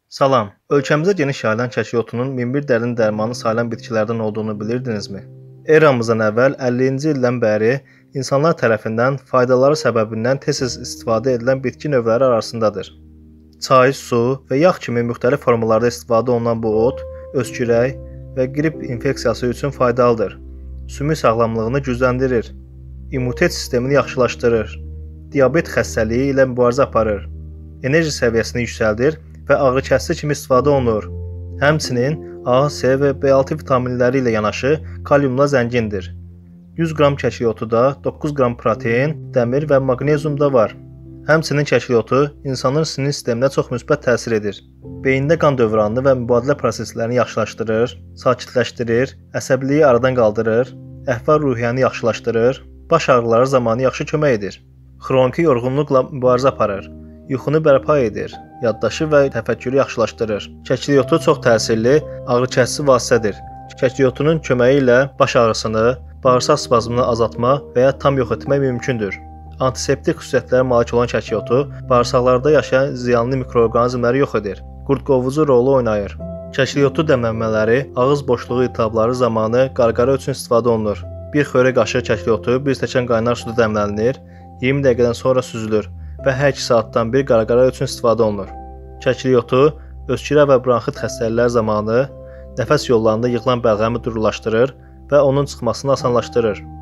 Salam. Ölkəmizdə geniş yayılan çəki otunun minbir dərin dərmanı sayılan bitkilərdən olduğunu bilirdinizmi? Eramızdan əvvəl 50-ci ildən bəri insanlar tərəfindən faydaları səbəbindən tez-tez istifadə edilən bitki növləri arasındadır. Çay, su və yağ kimi müxtəlif formalarda istifadə olunan bu ot öskürək və qrip infeksiyası üçün faydalıdır. Sümük sağlamlığını gücləndirir, immunitet sistemini yaxşılaşdırır, diabet xəstəliyi ilə mübarizə aparır, enerji səviyyəsini yüksəldir və ağrıkəsici kimi istifadə olunur. Həmçinin A, C və B6 vitaminləri ilə yanaşı kaliumla zəngindir. 100 qram kəklik otuda 9 qram protein, dəmir və maqnezium da var. Həmçinin kəklik otu insanın sinir sisteminə çox müsbət təsir edir. Beyində qan dövranını və mübadilə proseslərini yaxşılaşdırır, sakitləşdirir, əsəbiliyi aradan qaldırır, əhval-ruhiyyəni yaxşılaşdırır, baş ağrıları zamanı yaxşı kömək edir. Xroniki yorğunluqla mübarizə aparır, yuxunu bərpa edir, yaddaşı və təfəkkürü yaxşılaşdırır. Kəklik otu çox təsirli, ağrıkəsici vasitədir. Kəklik otunun köməyi ilə baş ağrısını, bağırsaq spazmını azaltmaq və ya tam yox etmək mümkündür. Antiseptik xüsusiyyətlərə malik olan kəklik otu bağırsaqlarda yaşayan ziyanlı mikroorqanizmləri yox edir. Qurd-qovucu rolu oynayır. Kəklik otu dəmlənmələri ağız boşluğu iltihabları zamanı qarqara üçün istifadə olunur. Bir xörək qaşığı kəklik otu bir stəkan qaynar suda dəmlənilir, 20 dəqiqədən sonra süzülür və hər 2 saatdan bir qarqara üçün istifadə olunur. Kəklik otu öskürə və bronxit xəstəlikləri zamanı nəfəs yollarında yığılan bəlğəmi durğulaşdırır və onun çıxmasını asanlaşdırır.